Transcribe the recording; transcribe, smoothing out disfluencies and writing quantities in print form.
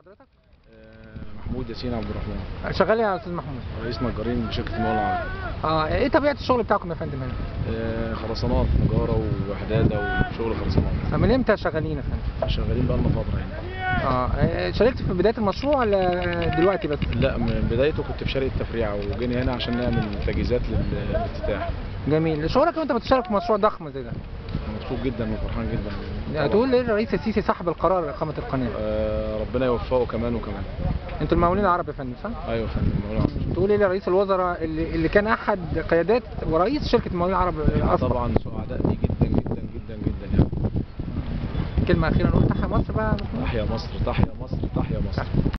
حضرتك؟ محمود ياسين عبد الرحمن. شغال ايه يا استاذ محمود؟ رئيس نجارين بشركة المقاولة العربية. ايه طبيعة الشغل بتاعكم يا فندم هنا؟ خرسانات نجارة وحدادة وشغل خرسانات. من امتى شغالين يا فندم؟ شغالين بقالنا فترة هنا. شاركت في بداية المشروع ولا دلوقتي بس؟ لا، من بدايته كنت في شركة تفريع وجينا هنا عشان نعمل تجهيزات للافتتاح. جميل. شعورك وانت بتشارك في مشروع ضخم زي ده؟ مبسوط جدا وفرحان جدا. هتقول ايه الرئيس السيسي صاحب القرار اقامة القناة؟ ربنا يوفقه كمان وكمان. انتوا المقاولين العرب يا فندم صح؟ ايوه يا فندم، المقاولين العرب. تقول ايه لرئيس الوزراء اللي كان احد قيادات ورئيس شركة المقاولين العرب اصلا؟ طبعا سعداء بيه جدا جدا جدا جدا يعني. كلمة أخيرة نقول تحيا مصر بقى. تحيا مصر، تحيا مصر، تحيا مصر.